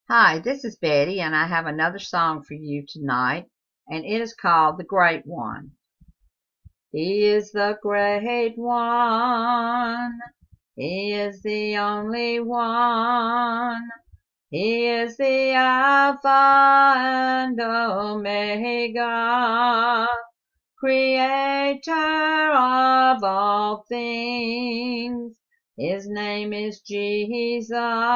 Hi, this is Betty, and I have another song for you tonight, and it is called The Great One. He is the Great One. He is the only one. He is the Alpha and Omega, Creator of all things. His name is Jesus.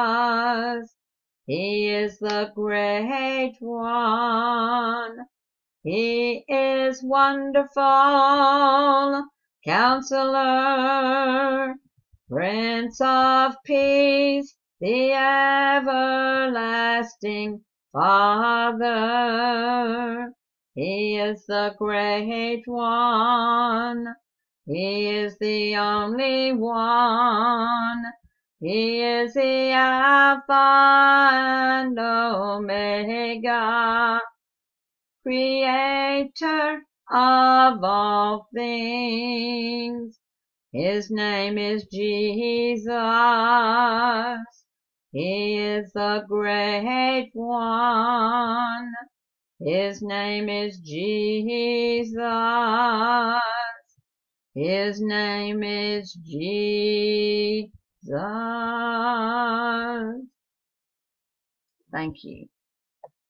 He is the Great One. He is wonderful, Counselor, Prince of Peace, the everlasting Father. He is the Great One. He is the only one. He is the Alpha and Omega, Creator of all things. His name is Jesus. He is the Great One. His name is Jesus. His name is Jesus. Thank you.